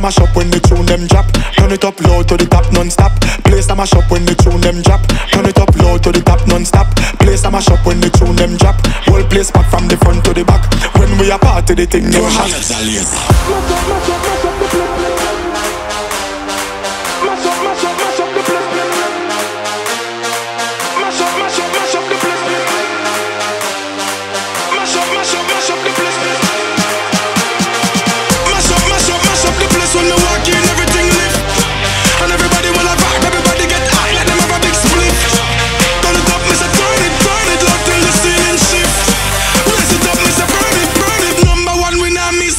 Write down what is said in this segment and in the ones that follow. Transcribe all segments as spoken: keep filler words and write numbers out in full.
mash up when the tune them drop. Turn it up low to the top non-stop. Place a mash up when the tune them drop. Turn it up low to the top non-stop. Place a mash up when the tune them drop. Whole place back from the front to the back. When we are party the thing them hot. Mash up, mash up, mash up the place. Mash up, mash up, mash up the place. Mash up, mash up, mash up the place. Mash up, mash up, mash up the place. Mash up, mash up, mash up the place. When we walk in, everything lift. And everybody wanna rock, everybody get high, let them have a big split. Turn it up, mister, turn it, turn it, lock till the ceiling shift. Raise it up, mister, burn it, burn it. Number one, we not miss.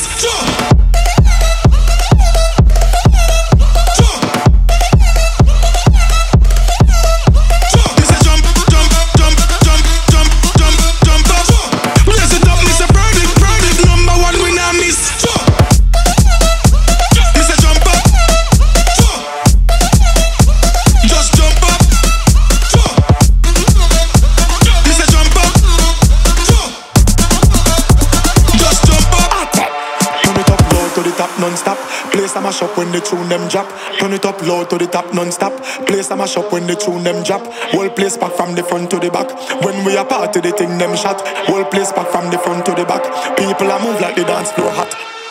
Non-stop, place a mash up when the tune them drop. Turn it up low to the top non-stop. Place a mash up when the tune them drop. Whole place back from the front to the back. When we are party the thing them shot. Whole place back from the front to the back. People a move like the dance floor hot.